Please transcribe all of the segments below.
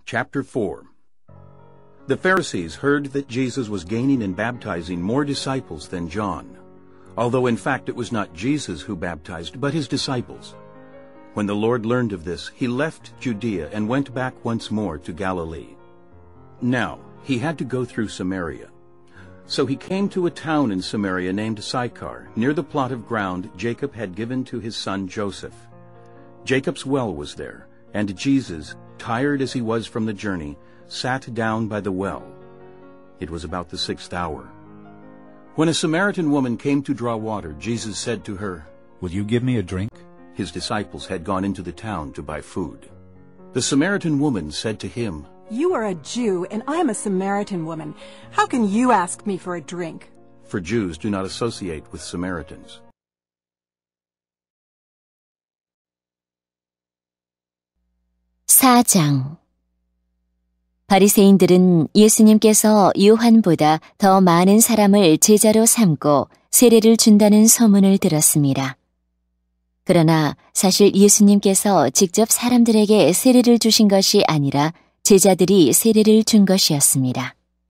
Chapter 4. The Pharisees heard that Jesus was gaining and baptizing more disciples than John, although in fact it was not Jesus who baptized, but his disciples. When the Lord learned of this, he left Judea and went back once more to Galilee. Now, he had to go through Samaria. So he came to a town in Samaria named Sychar, near the plot of ground Jacob had given to his son Joseph. Jacob's well was there, and Jesus, tired as he was from the journey, sat down by the well. It was about the 6th hour. When a Samaritan woman came to draw water, Jesus said to her, "Will you give me a drink?" His disciples had gone into the town to buy food. The Samaritan woman said to him, "You are a Jew, and I am a Samaritan woman. How can you ask me for a drink?" For Jews do not associate with Samaritans. 사장. 바리새인들은 예수님께서 요한보다 더 많은 사람을 제자로 삼고 세례를 준다는 소문을 들었습니다. 그러나 사실 예수님께서 직접 사람들에게 세례를 주신 것이 아니라 제자들이 세례를 준 것이었습니다.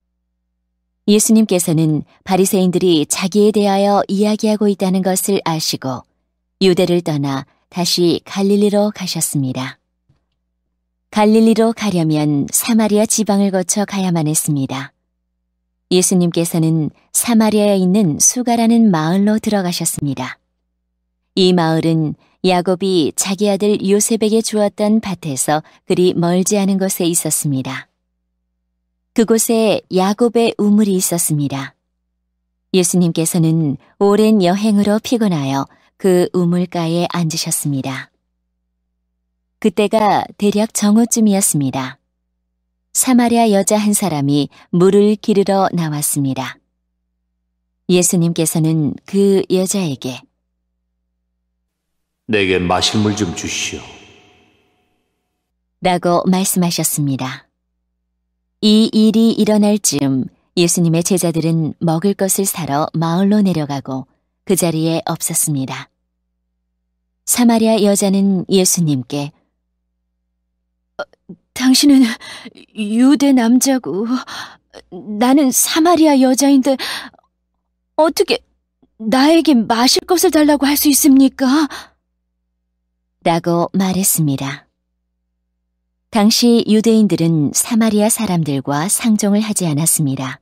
예수님께서는 바리새인들이 자기에 대하여 이야기하고 있다는 것을 아시고 유대를 떠나 다시 갈릴리로 가셨습니다. 갈릴리로 가려면 사마리아 지방을 거쳐 가야만 했습니다. 예수님께서는 사마리아에 있는 수가라는 마을로 들어가셨습니다. 이 마을은 야곱이 자기 아들 요셉에게 주었던 밭에서 그리 멀지 않은 곳에 있었습니다. 그곳에 야곱의 우물이 있었습니다. 예수님께서는 오랜 여행으로 피곤하여 그 우물가에 앉으셨습니다. 그때가 대략 정오쯤이었습니다. 사마리아 여자 한 사람이 물을 기르러 나왔습니다. 예수님께서는 그 여자에게 내게 마실 물 좀 주시오. 라고 말씀하셨습니다. 이 일이 일어날 즈음 예수님의 제자들은 먹을 것을 사러 마을로 내려가고 그 자리에 없었습니다. 사마리아 여자는 예수님께 당신은 유대 남자고 나는 사마리아 여자인데 어떻게 나에게 마실 것을 달라고 할 수 있습니까? 라고 말했습니다. 당시 유대인들은 사마리아 사람들과 상종을 하지 않았습니다.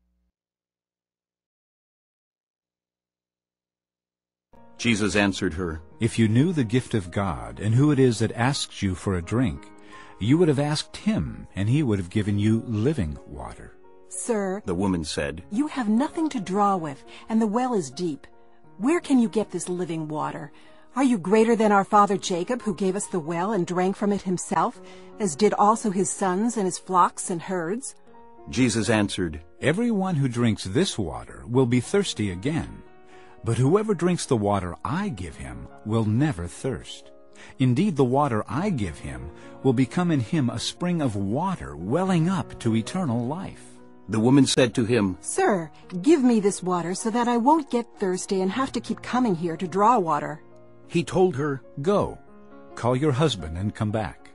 Jesus answered her, "If you knew the gift of God and who it is that asks you for a drink, you would have asked him, and he would have given you living water." "Sir," the woman said, "you have nothing to draw with, and the well is deep. Where can you get this living water? Are you greater than our father Jacob, who gave us the well and drank from it himself, as did also his sons and his flocks and herds?" Jesus answered, "Everyone who drinks this water will be thirsty again. But whoever drinks the water I give him will never thirst. Indeed, the water I give him will become in him a spring of water welling up to eternal life." The woman said to him, "Sir, give me this water so that I won't get thirsty and have to keep coming here to draw water." He told her, "Go, call your husband and come back."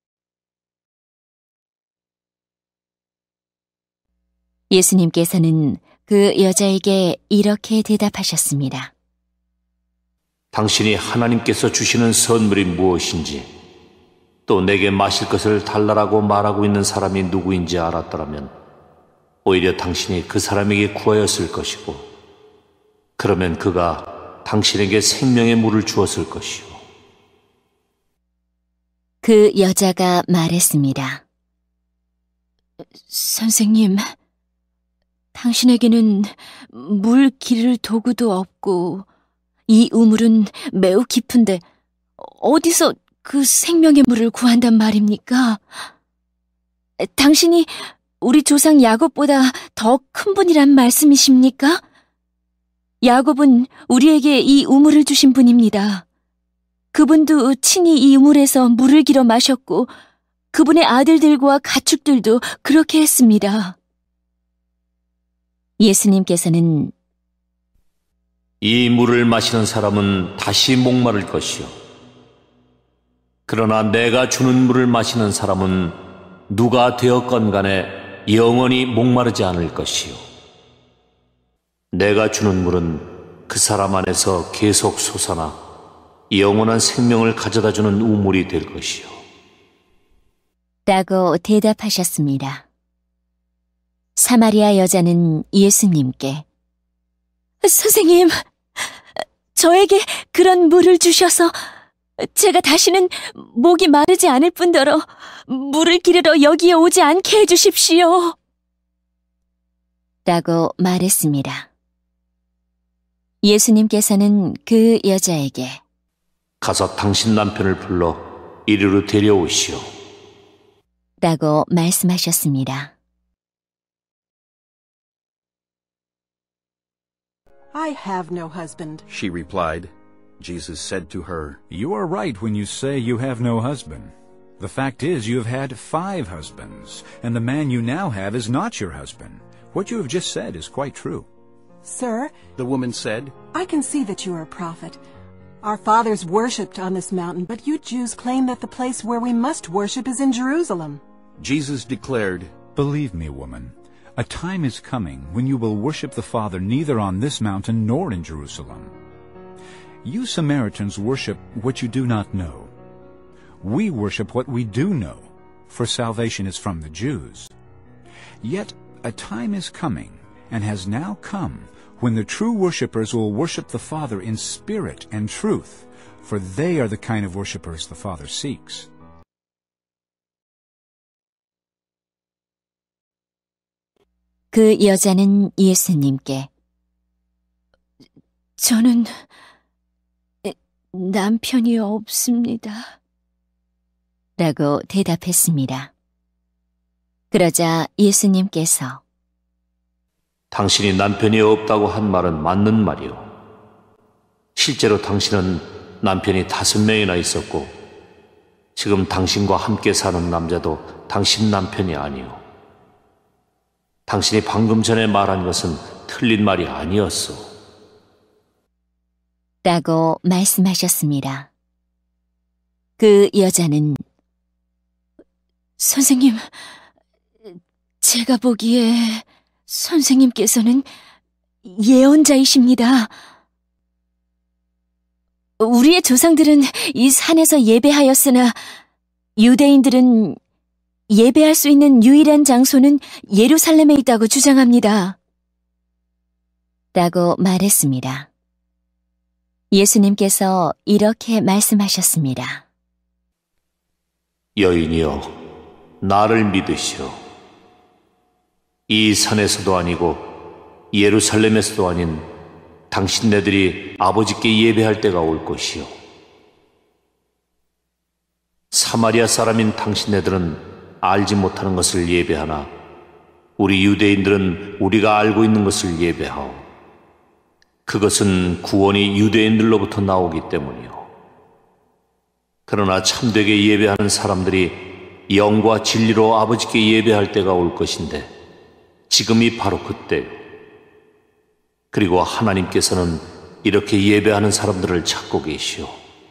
예수님께서는 그 여자에게 이렇게 대답하셨습니다. 당신이 하나님께서 주시는 선물이 무엇인지 또 내게 마실 것을 달라고 말하고 있는 사람이 누구인지 알았더라면 오히려 당신이 그 사람에게 구하였을 것이고 그러면 그가 당신에게 생명의 물을 주었을 것이요. 그 여자가 말했습니다. 선생님, 당신에게는 물 기를 도구도 없고 이 우물은 매우 깊은데 어디서 그 생명의 물을 구한단 말입니까? 당신이 우리 조상 야곱보다 더 큰 분이란 말씀이십니까? 야곱은 우리에게 이 우물을 주신 분입니다. 그분도 친히 이 우물에서 물을 길어 마셨고 그분의 아들들과 가축들도 그렇게 했습니다. 예수님께서는 이 물을 마시는 사람은 다시 목마를 것이요. 그러나 내가 주는 물을 마시는 사람은 누가 되었건 간에 영원히 목마르지 않을 것이요. 내가 주는 물은 그 사람 안에서 계속 솟아나 영원한 생명을 가져다주는 우물이 될 것이요. 라고 대답하셨습니다. 사마리아 여자는 예수님께 선생님, 저에게 그런 물을 주셔서 제가 다시는 목이 마르지 않을 뿐더러 물을 기르러 여기에 오지 않게 해주십시오. 라고 말했습니다. 예수님께서는 그 여자에게 가서 당신 남편을 불러 이리로 데려오시오. 라고 말씀하셨습니다. I have no husband. She replied. Jesus said to her, You are right when you say you have no husband. The fact is you have had 5 husbands, and the man you now have is not your husband. What you have just said is quite true. Sir, the woman said, I can see that you are a prophet. Our fathers worshipped on this mountain, but you Jews claim that the place where we must worship is in Jerusalem. Jesus declared, Believe me, woman, a time is coming when you will worship the Father neither on this mountain nor in Jerusalem. You Samaritans worship what you do not know. We worship what we do know, for salvation is from the Jews. Yet a time is coming, and has now come, when the true worshippers will worship the Father in spirit and truth, for they are the kind of worshippers the Father seeks. 그 여자는 예수님께 저는 남편이 없습니다. 라고 대답했습니다. 그러자 예수님께서 당신이 남편이 없다고 한 말은 맞는 말이오. 실제로 당신은 남편이 5명이나 있었고 지금 당신과 함께 사는 남자도 당신 남편이 아니오. 당신이 방금 전에 말한 것은 틀린 말이 아니었소. 라고 말씀하셨습니다. 그 여자는 선생님, 제가 보기에 선생님께서는 예언자이십니다. 우리의 조상들은 이 산에서 예배하였으나 유대인들은 예배할 수 있는 유일한 장소는 예루살렘에 있다고 주장합니다. 라고 말했습니다. 예수님께서 이렇게 말씀하셨습니다. 여인이여, 나를 믿으시오. 이 산에서도 아니고 예루살렘에서도 아닌 당신네들이 아버지께 예배할 때가 올 것이요. 사마리아 사람인 당신네들은 알지 못하는 것을 예배하나 우리 유대인들은 우리가 알고 있는 것을 예배하오. 그것은 구원이 유대인들로부터 나오기 때문이요. 그러나 참되게 예배하는 사람들이 영과 진리로 아버지께 예배할 때가 올 것인데 지금이 바로 그때요. 그리고 하나님께서는 이렇게 예배하는 사람들을 찾고 계시오.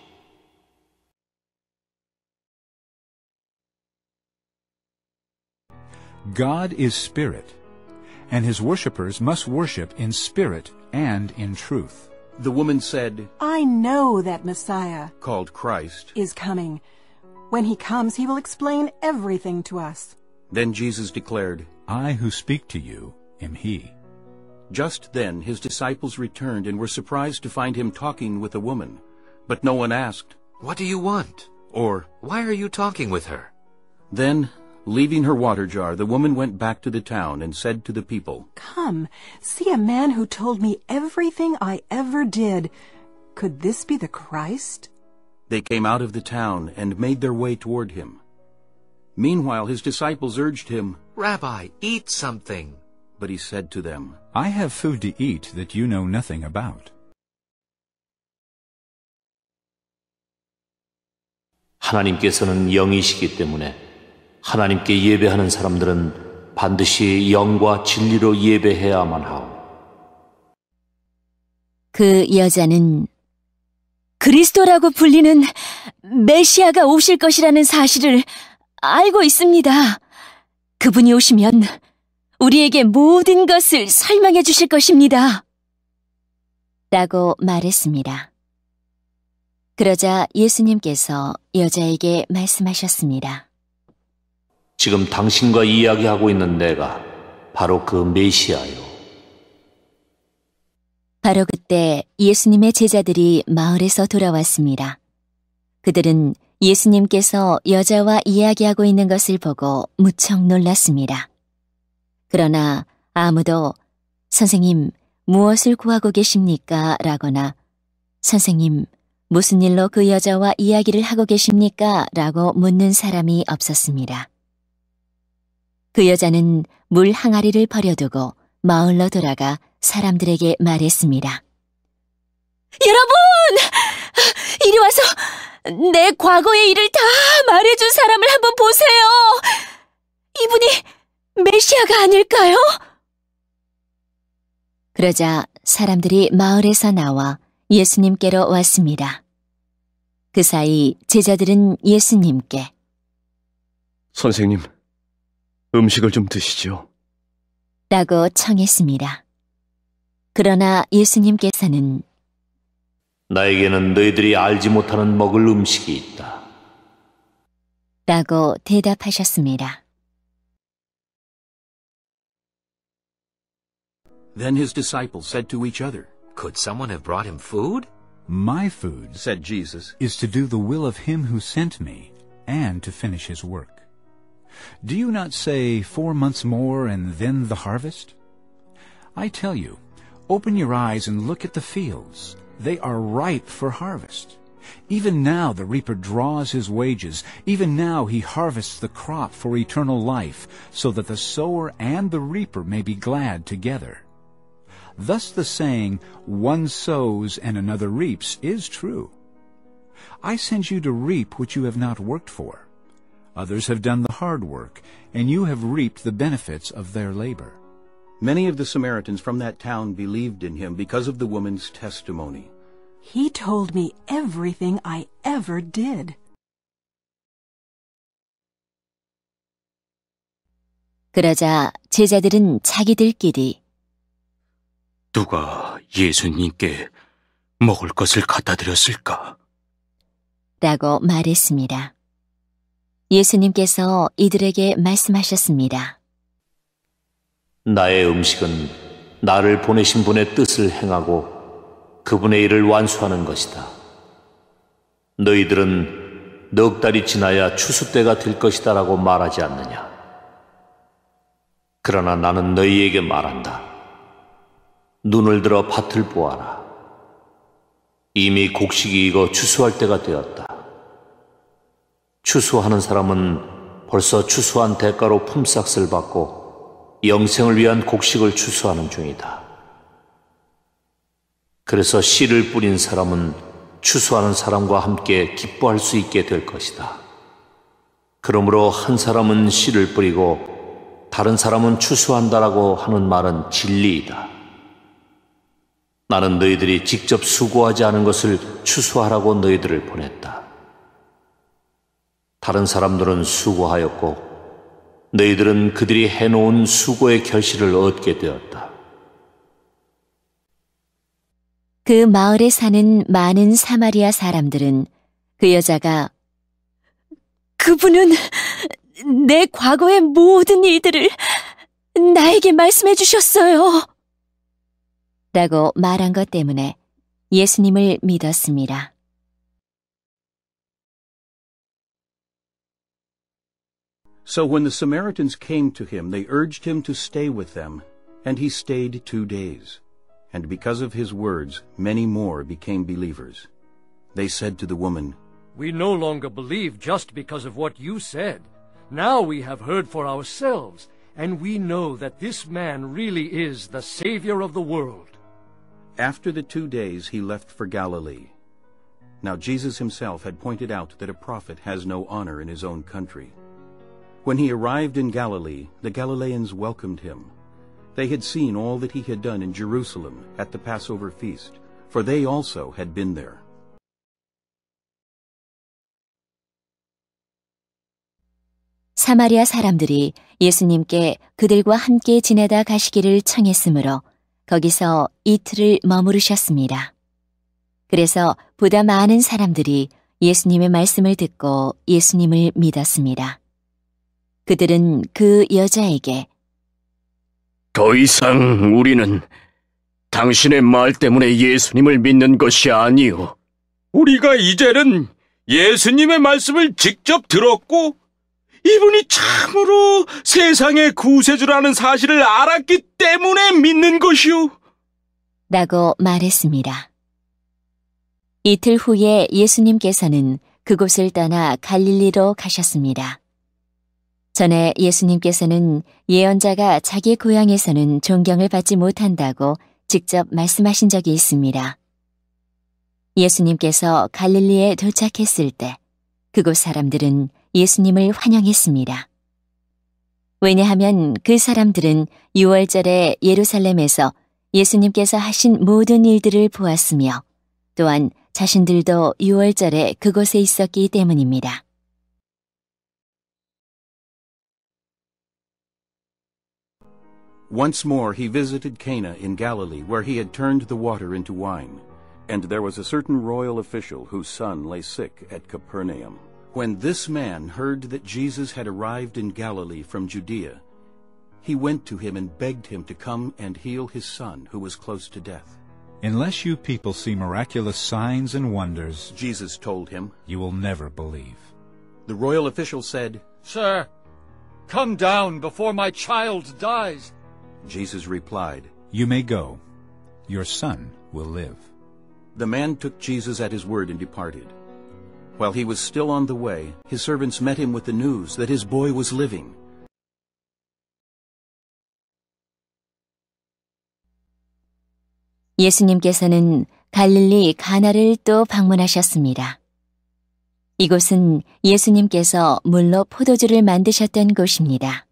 God is spirit, and his worshippers must worship in spirit and in truth. The woman said, I know that Messiah called Christ. is coming. When he comes, he will explain everything to us. Then Jesus declared, I who speak to you am he. Just then his disciples returned and were surprised to find him talking with a woman. But no one asked, What do you want? or, Why are you talking with her? Then, leaving her water jar, the woman went back to the town and said to the people, Come, see a man who told me everything I ever did. Could this be the Christ? They came out of the town and made their way toward him. Meanwhile his disciples urged him, Rabbi, eat something. but he said to them, I have food to eat that you know nothing about. 하나님께서는 영이시기 때문에 하나님께 예배하는 사람들은 반드시 영과 진리로 예배해야만 하오. 그 여자는 그리스도라고 불리는 메시아가 오실 것이라는 사실을 알고 있습니다. 그분이 오시면 우리에게 모든 것을 설명해 주실 것입니다. 라고 말했습니다. 그러자 예수님께서 여자에게 말씀하셨습니다. 지금 당신과 이야기하고 있는 내가 바로 그 메시아요. 바로 그때 예수님의 제자들이 마을에서 돌아왔습니다. 그들은 예수님께서 여자와 이야기하고 있는 것을 보고 무척 놀랐습니다. 그러나 아무도 선생님, 무엇을 구하고 계십니까? 라거나 선생님, 무슨 일로 그 여자와 이야기를 하고 계십니까? 라고 묻는 사람이 없었습니다. 그 여자는 물 항아리를 버려두고 마을로 돌아가 사람들에게 말했습니다. 여러분! 이리 와서 내 과거의 일을 다 말해준 사람을 한번 보세요! 이분이 메시아가 아닐까요? 그러자 사람들이 마을에서 나와 예수님께로 왔습니다. 그 사이 제자들은 예수님께 선생님, 음식을 좀 드시죠. 라고 청했습니다. 그러나 예수님께서는 나에게는 너희들이 알지 못하는 먹을 음식이 있다. 라고 대답하셨습니다. Then his disciples said to each other, Could someone have brought him food? My food said Jesus, is to do the will of him who sent me and to finish his work. Do you not say 4 months more and then the harvest? I tell you, open your eyes and look at the fields. They are ripe for harvest. Even now the reaper draws his wages. Even now he harvests the crop for eternal life, so that the sower and the reaper may be glad together. Thus the saying, one sows and another reaps, is true. I send you to reap what you have not worked for. Others have done the hard work, and you have reaped the benefits of their labor. Many of the Samaritans from that town believed in him because of the woman's testimony. He told me everything I ever did. 그러자 제자들은 자기들끼리 누가 예수님께 먹을 것을 갖다 드렸을까? 라고 말했습니다. 예수님께서 이들에게 말씀하셨습니다. 나의 음식은 나를 보내신 분의 뜻을 행하고 그분의 일을 완수하는 것이다. 너희들은 넉 달이 지나야 추수 때가 될 것이다 라고 말하지 않느냐. 그러나 나는 너희에게 말한다. 눈을 들어 밭을 보아라. 이미 곡식이 익어 추수할 때가 되었다. 추수하는 사람은 벌써 추수한 대가로 품삯을 받고 영생을 위한 곡식을 추수하는 중이다. 그래서 씨를 뿌린 사람은 추수하는 사람과 함께 기뻐할 수 있게 될 것이다. 그러므로 한 사람은 씨를 뿌리고 다른 사람은 추수한다라고 하는 말은 진리이다. 나는 너희들이 직접 수고하지 않은 것을 추수하라고 너희들을 보냈다. 다른 사람들은 수고하였고 너희들은 그들이 해놓은 수고의 결실을 얻게 되었다. 그 마을에 사는 많은 사마리아 사람들은 그 여자가 그분은 내 과거의 모든 일들을 나에게 말씀해 주셨어요. 라고 말한 것 때문에 예수님을 믿었습니다. So when the Samaritans came to him, they urged him to stay with them, and he stayed 2 days. And because of his words, many more became believers. They said to the woman, We no longer believe just because of what you said. Now we have heard for ourselves, and we know that this man really is the Savior of the world. After the 2 days he left for Galilee. Now Jesus himself had pointed out that a prophet has no honor in his own country. When he arrived in Galilee, the Galileans welcomed him. They had seen all that he had done in Jerusalem at the Passover feast, for they also had been there. 사마리아 사람들이 예수님께 그들과 함께 지내다 가시기를 청했으므로 거기서 이틀을 머무르셨습니다. 그래서 보다 많은 사람들이 예수님의 말씀을 듣고 예수님을 믿었습니다. 그들은 그 여자에게 더 이상 우리는 당신의 말 때문에 예수님을 믿는 것이 아니오. 우리가 이제는 예수님의 말씀을 직접 들었고 이분이 참으로 세상의 구세주라는 사실을 알았기 때문에 믿는 것이오. 라고 말했습니다. 이틀 후에 예수님께서는 그곳을 떠나 갈릴리로 가셨습니다. 전에 예수님께서는 예언자가 자기 고향에서는 존경을 받지 못한다고 직접 말씀하신 적이 있습니다. 예수님께서 갈릴리에 도착했을 때 그곳 사람들은 예수님을 환영했습니다. 왜냐하면 그 사람들은 유월절에 예루살렘에서 예수님께서 하신 모든 일들을 보았으며 또한 자신들도 유월절에 그곳에 있었기 때문입니다. Once more he visited Cana in Galilee, where he had turned the water into wine. And there was a certain royal official whose son lay sick at Capernaum. When this man heard that Jesus had arrived in Galilee from Judea, he went to him and begged him to come and heal his son, who was close to death. Unless you people see miraculous signs and wonders, Jesus told him, you will never believe. The royal official said, Sir, come down before my child dies. Jesus replied, You may go. Your son will live. The man took Jesus at his word and departed. While he was still on the way, his servants met him with the news that his boy was living. 예수님께서는 갈릴리 가나를 또 방문하셨습니다. 이곳은 예수님께서 물로 포도주를 만드셨던 곳입니다.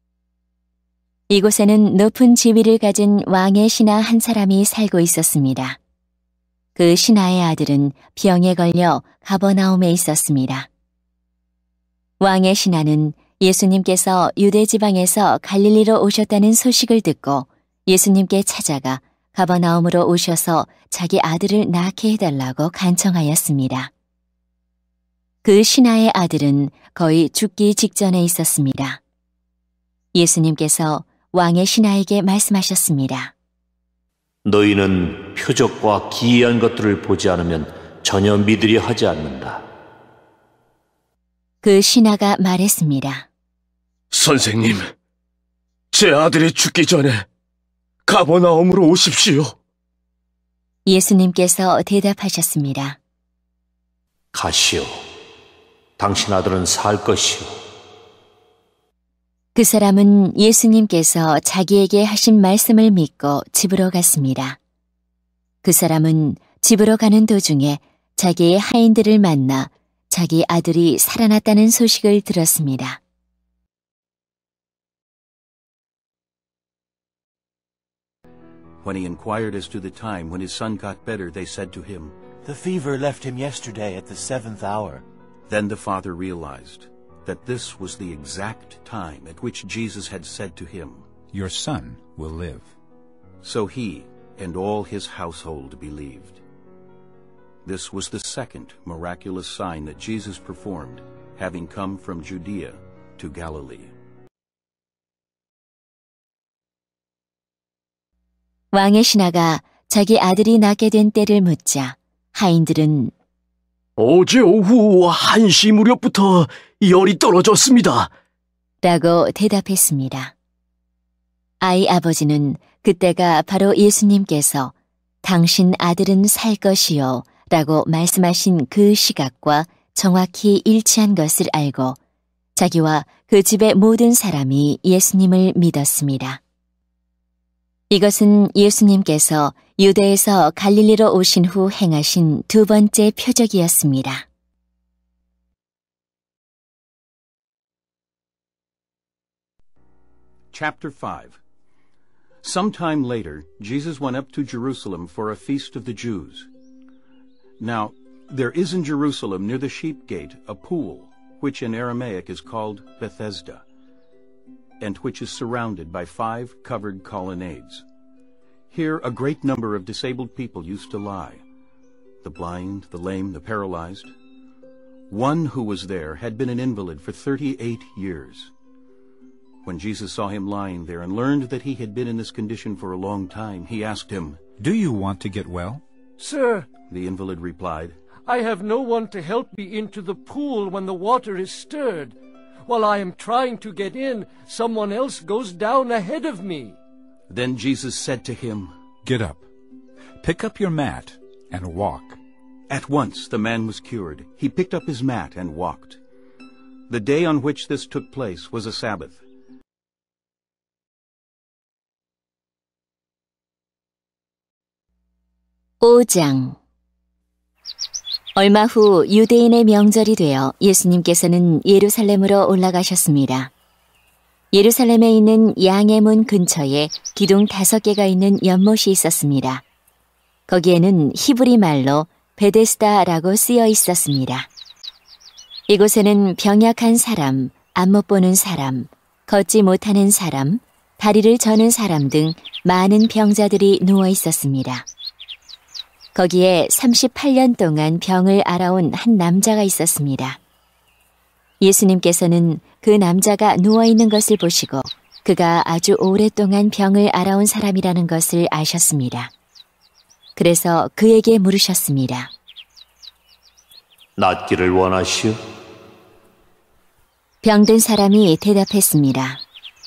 이곳에는 높은 지위를 가진 왕의 신하 한 사람이 살고 있었습니다. 그 신하의 아들은 병에 걸려 가버나움에 있었습니다. 왕의 신하는 예수님께서 유대 지방에서 갈릴리로 오셨다는 소식을 듣고 예수님께 찾아가 가버나움으로 오셔서 자기 아들을 낳게 해달라고 간청하였습니다. 그 신하의 아들은 거의 죽기 직전에 있었습니다. 예수님께서 왕의 신하에게 말씀하셨습니다. 너희는 표적과 기이한 것들을 보지 않으면 전혀 믿으려 하지 않는다. 그 신하가 말했습니다. 선생님, 제 아들이 죽기 전에 가버나움으로 오십시오. 예수님께서 대답하셨습니다. 가시오. 당신 아들은 살 것이오. 그 사람은 예수님께서 자기에게 하신 말씀을 믿고 집으로 갔습니다. 그 사람은 집으로 가는 도중에 자기의 하인들을 만나 자기 아들이 살아났다는 소식을 들었습니다. When he inquired as to the time when his son got better, they said to him, The fever left him yesterday at the 7th hour. Then the father realized that this was the exact time at which Jesus had said to him, Your son will live. So he and all his household believed. This was the second miraculous sign that Jesus performed, having come from Judea to Galilee. 왕의 신하가 자기 아들이 낳게 된 때를 묻자 하인들은 어제 오후 1시 무렵부터 열이 떨어졌습니다. 라고 대답했습니다. 아이 아버지는 그때가 바로 예수님께서 당신 아들은 살 것이요 라고 말씀하신 그 시각과 정확히 일치한 것을 알고 자기와 그 집의 모든 사람이 예수님을 믿었습니다. 이것은 예수님께서 유대에서 갈릴리로 오신 후 행하신 두 번째 표적이었습니다. Chapter 5. Sometime later, Jesus went up to Jerusalem for a feast of the Jews. Now, there is in Jerusalem near the sheep gate a pool, which in Aramaic is called Bethesda, and which is surrounded by 5 covered colonnades. Here a great number of disabled people used to lie, the blind, the lame, the paralyzed. One who was there had been an invalid for 38 years. When Jesus saw him lying there and learned that he had been in this condition for a long time, he asked him, "Do you want to get well?" Sir, the invalid replied, I have no one to help me into the pool when the water is stirred. While I am trying to get in, someone else goes down ahead of me. Then Jesus said to him, "Get up, pick up your mat, and walk." At once the man was cured. He picked up his mat and walked. The day on which this took place was a Sabbath. (5장) 얼마 후 유대인의 명절이 되어 예수님께서는 예루살렘으로 올라가셨습니다. 예루살렘에 있는 양의 문 근처에 기둥 5개가 있는 연못이 있었습니다. 거기에는 히브리 말로 베데스다라고 쓰여 있었습니다. 이곳에는 병약한 사람, 안 못 보는 사람, 걷지 못하는 사람, 다리를 저는 사람 등 많은 병자들이 누워 있었습니다. 거기에 38년 동안 병을 앓아온 한 남자가 있었습니다. 예수님께서는 그 남자가 누워있는 것을 보시고 그가 아주 오랫동안 병을 앓아온 사람이라는 것을 아셨습니다. 그래서 그에게 물으셨습니다. 낫기를 원하시오? 병든 사람이 대답했습니다.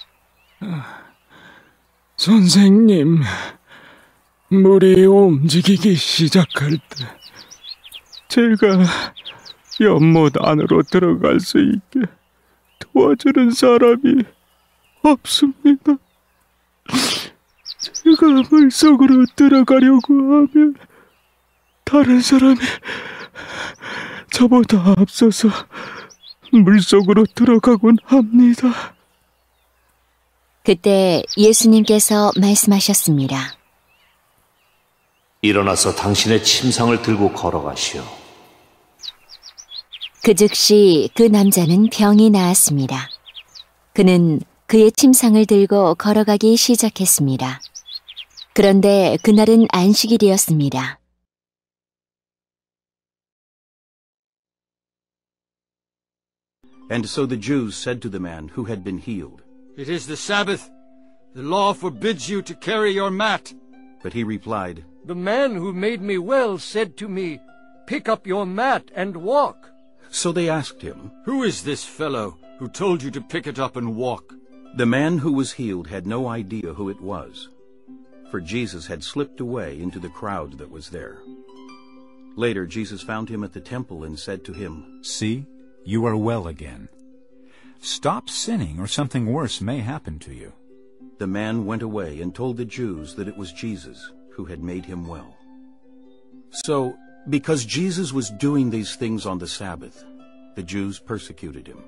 선생님, 물이 움직이기 시작할 때 제가 연못 안으로 들어갈 수 있게 도와주는 사람이 없습니다. 제가 물속으로 들어가려고 하면 다른 사람이 저보다 앞서서 물속으로 들어가곤 합니다. 그때 예수님께서 말씀하셨습니다. 일어나서 당신의 침상을 들고 걸어가시오. 그 즉시 그 남자는 병이 나았습니다. 그는 그의 침상을 들고 걸어가기 시작했습니다. 그런데 그날은 안식일이었습니다. And so the Jews said to the man who had been healed, "It is the Sabbath. The law forbids you to carry your mat." But he replied, The man who made me well said to me, Pick up your mat and walk. So they asked him, "Who is this fellow who told you to pick it up and walk?" The man who was healed had no idea who it was, for Jesus had slipped away into the crowd that was there. Later Jesus found him at the temple and said to him, "See, you are well again. Stop sinning or something worse may happen to you." The man went away and told the Jews that it was Jesus who had made him well. So, because Jesus was doing these things on the Sabbath, the Jews persecuted him.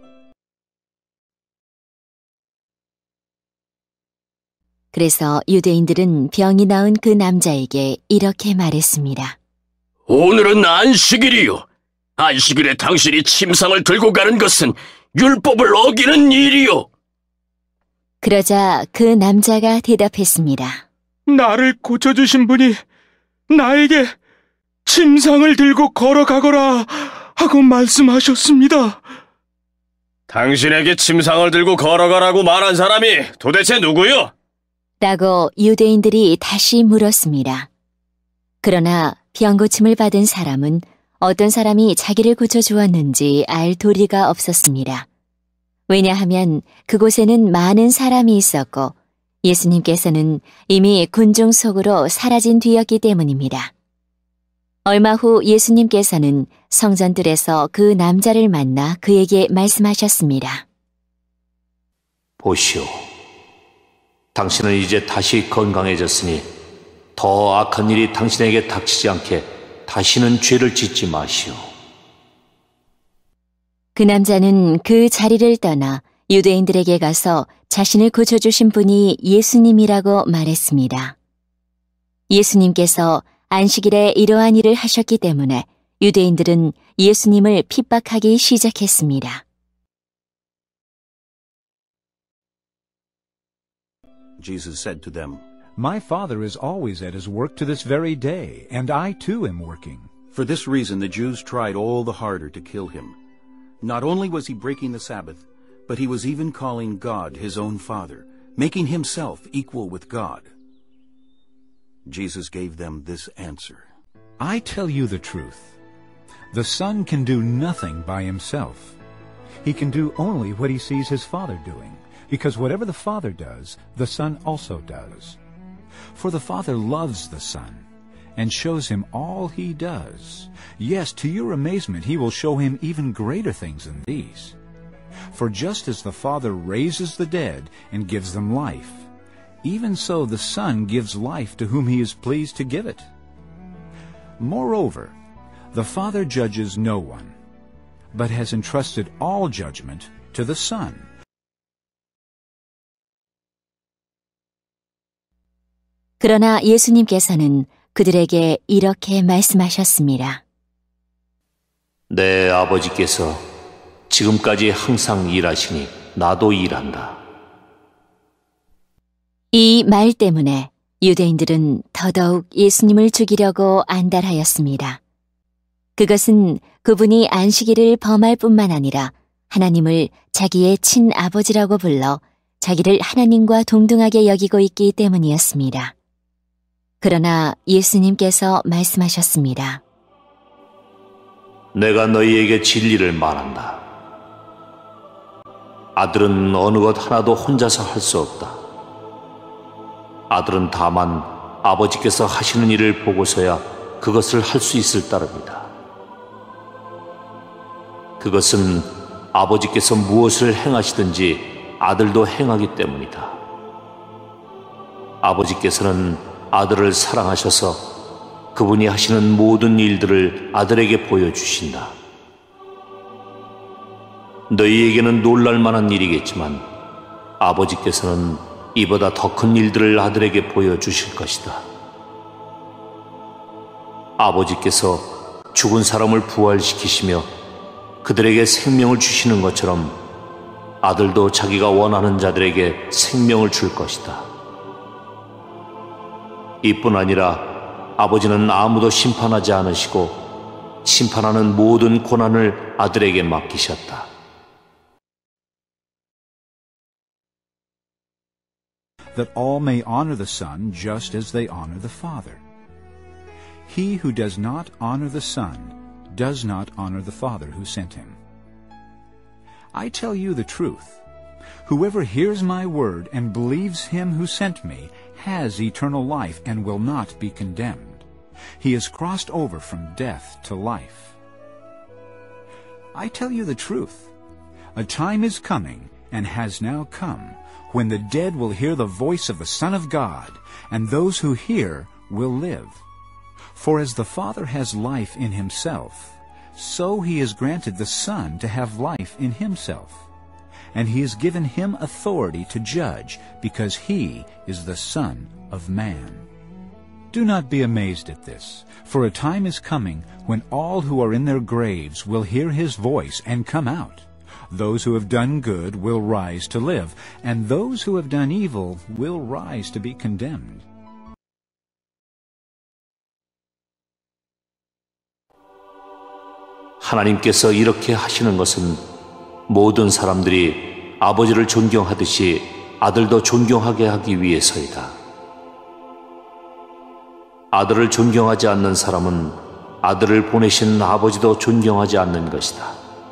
그래서 유대인들은 병이 나은 그 남자에게 이렇게 말했습니다. 오늘은 안식일이요. 안식일에 당신이 침상을 들고 가는 것은 율법을 어기는 일이요. 그러자 그 남자가 대답했습니다. 나를 고쳐주신 분이 나에게 침상을 들고 걸어가거라 하고 말씀하셨습니다. 당신에게 침상을 들고 걸어가라고 말한 사람이 도대체 누구요? 라고 유대인들이 다시 물었습니다. 그러나 병고침을 받은 사람은 어떤 사람이 자기를 고쳐주었는지 알 도리가 없었습니다. 왜냐하면 그곳에는 많은 사람이 있었고 예수님께서는 이미 군중 속으로 사라진 뒤였기 때문입니다. 얼마 후 예수님께서는 성전들에서 그 남자를 만나 그에게 말씀하셨습니다. 보시오. 당신은 이제 다시 건강해졌으니 더 악한 일이 당신에게 닥치지 않게 다시는 죄를 짓지 마시오. 그 남자는 그 자리를 떠나 유대인들에게 가서 자신을 고쳐주신 분이 예수님이라고 말했습니다. 예수님께서 안식일에 이러한 일을 하셨기 때문에 유대인들은 예수님을 핍박하기 시작했습니다. Jesus said to them, My Father is always at his work to this very day, and I too am working. For this reason the Jews tried all the harder to kill him. Not only was he breaking the Sabbath, but he was even calling God his own Father, making himself equal with God. Jesus gave them this answer. I tell you the truth. The Son can do nothing by himself. He can do only what he sees his Father doing, because whatever the Father does, the Son also does. For the Father loves the Son, and shows him all he does. Yes, to your amazement, he will show him even greater things than these. For just as the Father raises the dead and gives them life, even so the Son gives life to whom he is pleased to give it. Moreover, the Father judges no one, but has entrusted all judgment to the Son. 그러나 예수님께서는 그들에게 이렇게 말씀하셨습니다. 내 아버지께서 지금까지 항상 일하시니 나도 일한다. 이 말 때문에 유대인들은 더더욱 예수님을 죽이려고 안달하였습니다. 그것은 그분이 안식일을 범할 뿐만 아니라 하나님을 자기의 친아버지라고 불러 자기를 하나님과 동등하게 여기고 있기 때문이었습니다. 그러나 예수님께서 말씀하셨습니다. 내가 너희에게 진리를 말한다. 아들은 어느 것 하나도 혼자서 할 수 없다. 아들은 다만 아버지께서 하시는 일을 보고서야 그것을 할 수 있을 따름이다. 그것은 아버지께서 무엇을 행하시든지 아들도 행하기 때문이다. 아버지께서는 아들을 사랑하셔서 그분이 하시는 모든 일들을 아들에게 보여주신다. 너희에게는 놀랄 만한 일이겠지만 아버지께서는 이보다 더 큰 일들을 아들에게 보여주실 것이다. 아버지께서 죽은 사람을 부활시키시며 그들에게 생명을 주시는 것처럼 아들도 자기가 원하는 자들에게 생명을 줄 것이다. 이뿐 아니라 아버지는 아무도 심판하지 않으시고 심판하는 모든 고난을 아들에게 맡기셨다. That all may honor the Son just as they honor the Father. He who does not honor the Son does not honor the Father who sent him. I tell you the truth. Whoever hears my word and believes him who sent me has eternal life and will not be condemned. He has crossed over from death to life. I tell you the truth. A time is coming, and has now come, when the dead will hear the voice of the Son of God, and those who hear will live. For as the Father has life in himself, so he has granted the Son to have life in himself. And he has given him authority to judge, because he is the Son of Man. Do not be amazed at this, for a time is coming when all who are in their graves will hear his voice and come out. Those who have done good will rise to live, and those who have done evil will rise to be condemned. 하나님께서 이렇게 하시는 것은 모든 사람들이 아버지를 존경하듯이 아들도 존경하게 하기 위해서이다. 아들을 존경하지 않는 사람은 아들을 보내신 아버지도 존경하지 않는 것이다.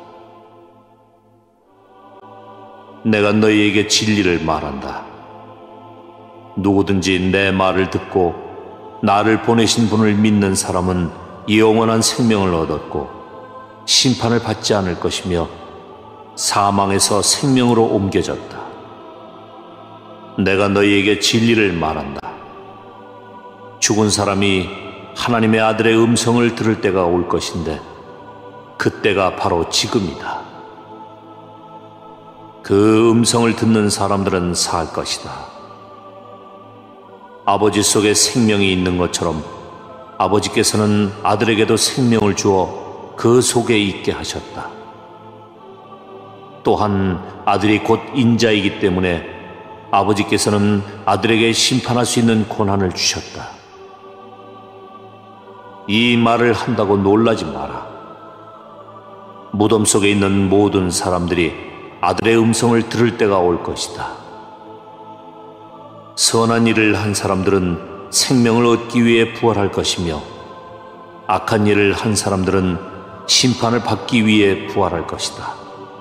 내가 너희에게 진리를 말한다. 누구든지 내 말을 듣고 나를 보내신 분을 믿는 사람은 영원한 생명을 얻었고 심판을 받지 않을 것이며 사망에서 생명으로 옮겨졌다. 내가 너희에게 진리를 말한다. 죽은 사람이 하나님의 아들의 음성을 들을 때가 올 것인데 그때가 바로 지금이다. 그 음성을 듣는 사람들은 살 것이다. 아버지 속에 생명이 있는 것처럼 아버지께서는 아들에게도 생명을 주어 그 속에 있게 하셨다. 또한 아들이 곧 인자이기 때문에 아버지께서는 아들에게 심판할 수 있는 권한을 주셨다. 이 말을 한다고 놀라지 마라. 무덤 속에 있는 모든 사람들이 아들의 음성을 들을 때가 올 것이다. 선한 일을 한 사람들은 생명을 얻기 위해 부활할 것이며 악한 일을 한 사람들은 심판을 받기 위해 부활할 것이다.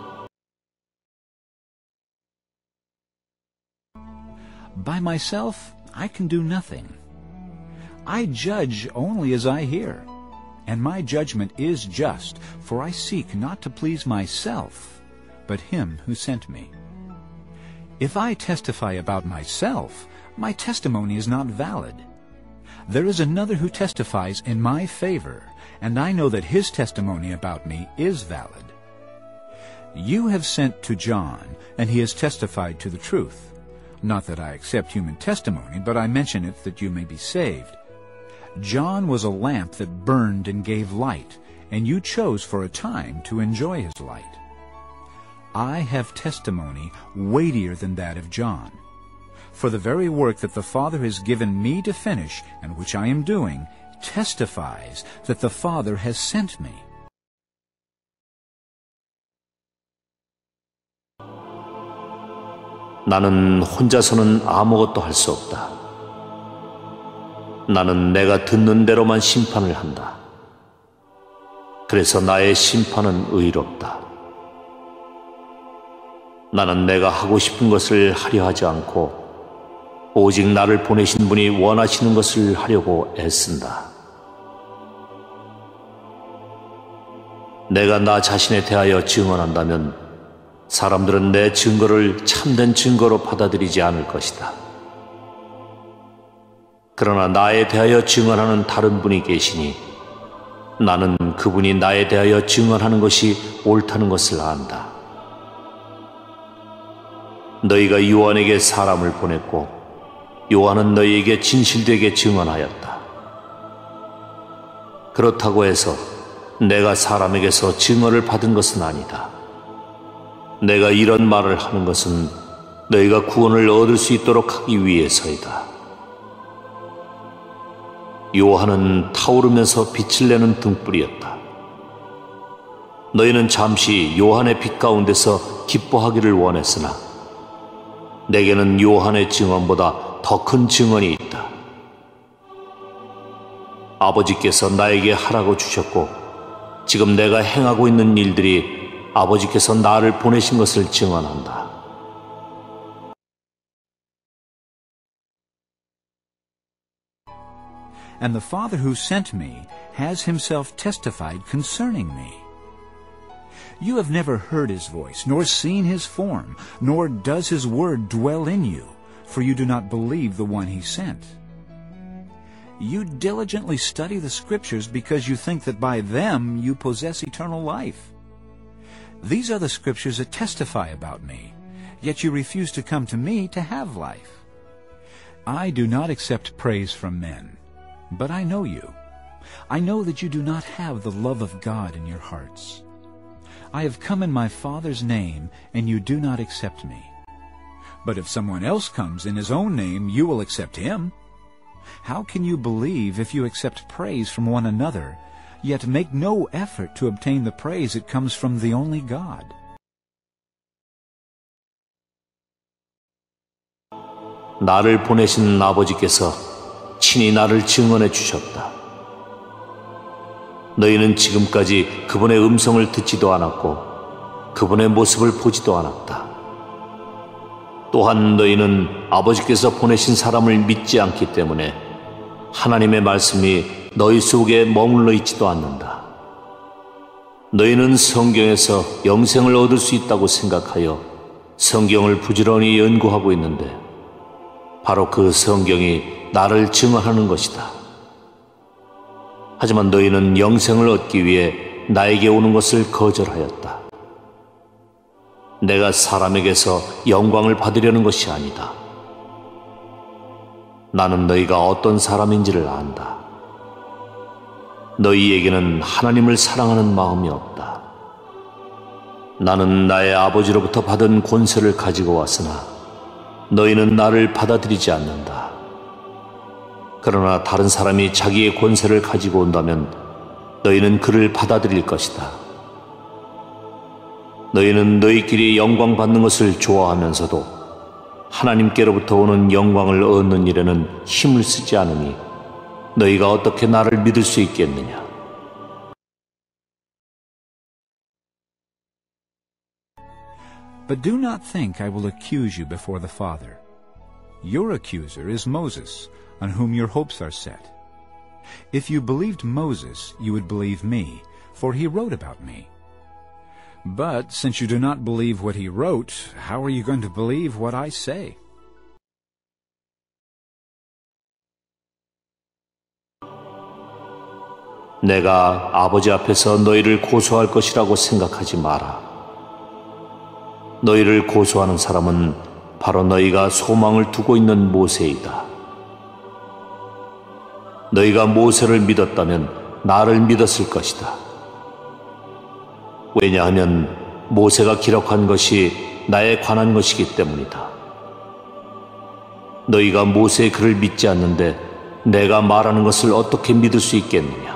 By myself, I can do nothing. I judge only as I hear, and my judgment is just, for I seek not to please myself, but him who sent me. If I testify about myself, my testimony is not valid. There is another who testifies in my favor, and I know that his testimony about me is valid. You have sent to John, and he has testified to the truth. Not that I accept human testimony, but I mention it that you may be saved. John was a lamp that burned and gave light, and you chose for a time to enjoy his light. I have testimony weightier than that of John. For the very work that the Father has given me to finish, and which I am doing, testifies that the Father has sent me. 나는 혼자서는 아무것도 할 수 없다. 나는 내가 듣는 대로만 심판을 한다. 그래서 나의 심판은 의롭다. 나는 내가 하고 싶은 것을 하려 하지 않고 오직 나를 보내신 분이 원하시는 것을 하려고 애쓴다. 내가 나 자신에 대하여 증언한다면 사람들은 내 증거를 참된 증거로 받아들이지 않을 것이다. 그러나 나에 대하여 증언하는 다른 분이 계시니 나는 그분이 나에 대하여 증언하는 것이 옳다는 것을 안다. 너희가 요한에게 사람을 보냈고 요한은 너희에게 진실되게 증언하였다. 그렇다고 해서 내가 사람에게서 증언을 받은 것은 아니다. 내가 이런 말을 하는 것은 너희가 구원을 얻을 수 있도록 하기 위해서이다. 요한은 타오르면서 빛을 내는 등불이었다. 너희는 잠시 요한의 빛 가운데서 기뻐하기를 원했으나 내게는 요한의 증언보다 더 큰 증언이 있다. 아버지께서 나에게 하라고 주셨고 지금 내가 행하고 있는 일들이 아버지께서 나를 보내신 것을 증언한다. And the Father who sent me has himself testified concerning me. You have never heard his voice, nor seen his form, nor does his word dwell in you, for you do not believe the one he sent. You diligently study the Scriptures because you think that by them you possess eternal life. These are the Scriptures that testify about me, yet you refuse to come to me to have life. I do not accept praise from men, but I know you. I know that you do not have the love of God in your hearts. I have come in my Father's name, and you do not accept me. But if someone else comes in his own name, you will accept him. How can you believe if you accept praise from one another, yet make no effort to obtain the praise that comes from the only God? 나를 보내신 아버지께서 친히 나를 증언해 주셨다. 너희는 지금까지 그분의 음성을 듣지도 않았고 그분의 모습을 보지도 않았다. 또한 너희는 아버지께서 보내신 사람을 믿지 않기 때문에 하나님의 말씀이 너희 속에 머물러 있지도 않는다. 너희는 성경에서 영생을 얻을 수 있다고 생각하여 성경을 부지런히 연구하고 있는데 바로 그 성경이 나를 증언하는 것이다. 하지만 너희는 영생을 얻기 위해 나에게 오는 것을 거절하였다. 내가 사람에게서 영광을 받으려는 것이 아니다. 나는 너희가 어떤 사람인지를 안다. 너희에게는 하나님을 사랑하는 마음이 없다. 나는 나의 아버지로부터 받은 권세를 가지고 왔으나 너희는 나를 받아들이지 않는다. 그러나 다른 사람이 자기의 권세를 가지고 온다면 너희는 그를 받아들일 것이다. 너희는 너희끼리 영광 받는 것을 좋아하면서도 하나님께로부터 오는 영광을 얻는 일에는 힘을 쓰지 않으니 너희가 어떻게 나를 믿을 수 있겠느냐? But do not think I will accuse you before the Father. Your accuser is Moses, on whom your hopes are set. If you believed Moses, you would believe me, for he wrote about me. But since you do not believe what he wrote, how are you going to believe what I say? 내가 아버지 앞에서 너희를 고소할 것이라고 생각하지 마라. 너희를 고소하는 사람은 바로 너희가 소망을 두고 있는 모세이다. 너희가 모세를 믿었다면 나를 믿었을 것이다. 왜냐하면 모세가 기록한 것이 나에 관한 것이기 때문이다. 너희가 모세의 글을 믿지 않는데 내가 말하는 것을 어떻게 믿을 수 있겠느냐?